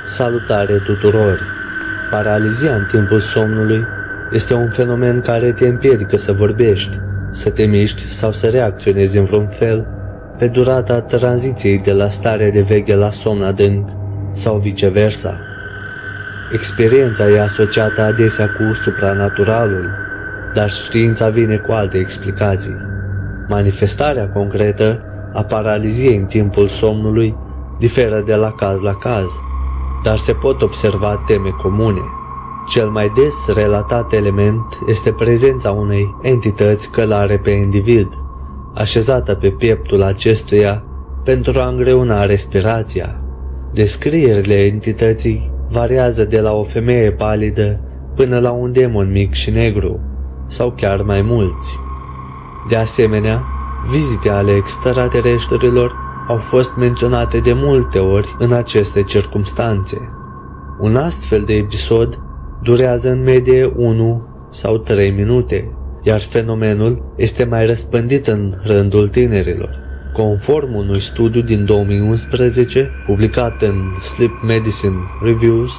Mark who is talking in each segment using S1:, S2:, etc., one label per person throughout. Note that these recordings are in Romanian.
S1: Salutare tuturor! Paralizia în timpul somnului este un fenomen care te împiedică să vorbești, să te miști sau să reacționezi în vreun fel pe durata tranziției de la starea de veche la somn adânc sau viceversa. Experiența e asociată adesea cu supranaturalul, dar știința vine cu alte explicații. Manifestarea concretă a paraliziei în timpul somnului diferă de la caz la caz, dar se pot observa teme comune. Cel mai des relatat element este prezența unei entități călare pe individ, așezată pe pieptul acestuia pentru a îngreuna respirația. Descrierile entității variază de la o femeie palidă până la un demon mic și negru, sau chiar mai mulți. De asemenea, vizite ale extraterestrilor au fost menționate de multe ori în aceste circumstanțe. Un astfel de episod durează în medie 1 sau 3 minute, iar fenomenul este mai răspândit în rândul tinerilor. Conform unui studiu din 2011, publicat în Sleep Medicine Reviews,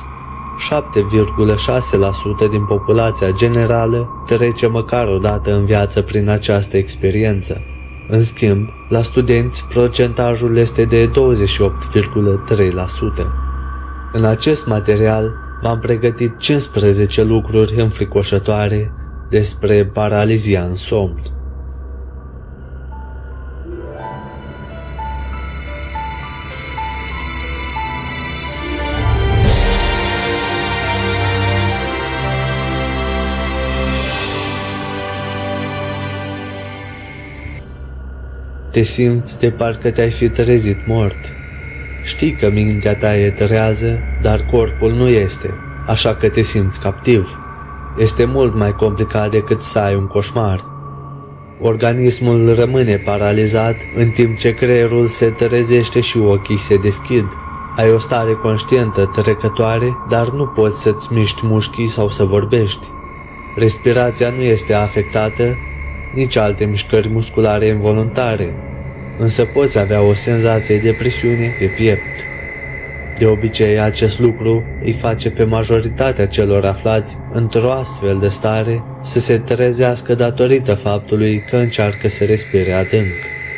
S1: 7,6% din populația generală trece măcar o dată în viață prin această experiență. În schimb, la studenți procentajul este de 28,3%. În acest material v-am pregătit 15 lucruri înfricoșătoare despre paralizia în somn. Te simți de parcă te-ai fi trezit mort. Știi că mintea ta e trează, dar corpul nu este, așa că te simți captiv. Este mult mai complicat decât să ai un coșmar. Organismul rămâne paralizat în timp ce creierul se trezește și ochii se deschid. Ai o stare conștientă trecătoare, dar nu poți să-ți miști mușchii sau să vorbești. Respirația nu este afectată, nici alte mișcări musculare involuntare, însă poți avea o senzație de presiune pe piept. De obicei, acest lucru îi face pe majoritatea celor aflați într-o astfel de stare să se trezească datorită faptului că încearcă să respire adânc.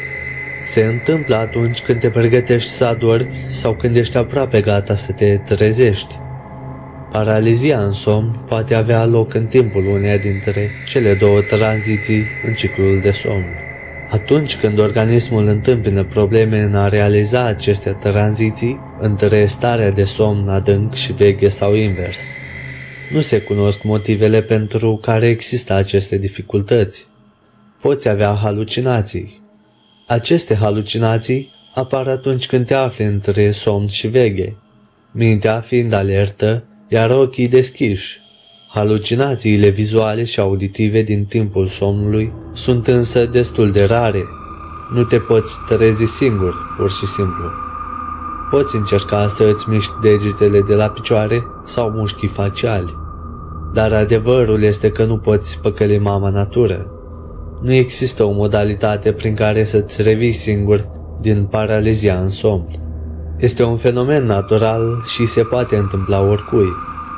S1: Se întâmplă atunci când te pregătești să adormi sau când ești aproape gata să te trezești. Paralizia în somn poate avea loc în timpul uneia dintre cele două tranziții în ciclul de somn. Atunci când organismul întâmpină probleme în a realiza aceste tranziții între starea de somn adânc și veche sau invers. Nu se cunosc motivele pentru care există aceste dificultăți. Poți avea halucinații. Aceste halucinații apar atunci când te afli între somn și veche, mintea fiind alertă, iar ochii deschiși. Halucinațiile vizuale și auditive din timpul somnului sunt însă destul de rare. Nu te poți trezi singur, pur și simplu. Poți încerca să îți miști degetele de la picioare sau mușchii faciali, dar adevărul este că nu poți păcăli mama natură. Nu există o modalitate prin care să-ți revii singur din paralizia în somn. Este un fenomen natural și se poate întâmpla oricui.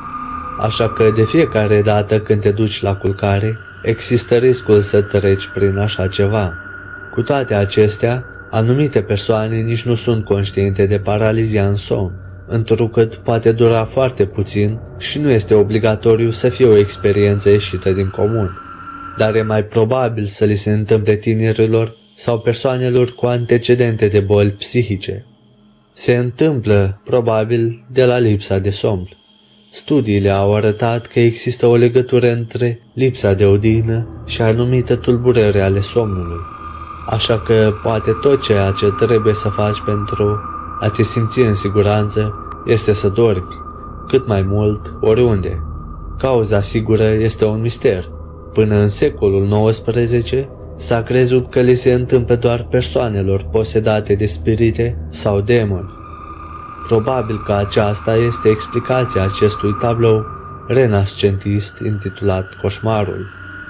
S1: Așa că de fiecare dată când te duci la culcare, există riscul să treci prin așa ceva. Cu toate acestea, anumite persoane nici nu sunt conștiente de paralizia în somn, întrucât poate dura foarte puțin și nu este obligatoriu să fie o experiență ieșită din comun. Dar e mai probabil să li se întâmple tinerilor sau persoanelor cu antecedente de boli psihice. Se întâmplă, probabil, de la lipsa de somn. Studiile au arătat că există o legătură între lipsa de odihnă și anumite tulburări ale somnului. Așa că poate tot ceea ce trebuie să faci pentru a te simți în siguranță este să dormi, cât mai mult, oriunde. Cauza sigură este un mister. Până în secolul XIX s-a crezut că li se întâmplă doar persoanelor posedate de spirite sau demoni. Probabil că aceasta este explicația acestui tablou renascentist intitulat Coșmarul.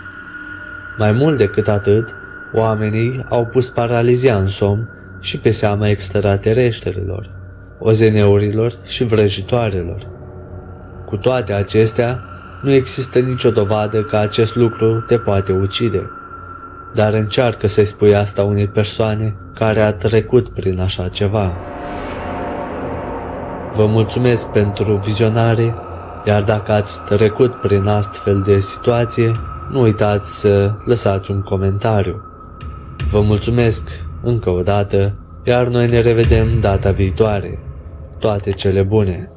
S1: Mai mult decât atât, oamenii au pus paralizia în somn și pe seama extraterestrilor. OZN-urilor și vrăjitoarelor. Cu toate acestea, nu există nicio dovadă că acest lucru te poate ucide, dar încearcă să-i spui asta unei persoane care a trecut prin așa ceva. Vă mulțumesc pentru vizionare, iar dacă ați trecut prin astfel de situație, nu uitați să lăsați un comentariu. Vă mulțumesc încă o dată, iar noi ne revedem data viitoare. Toate cele bune!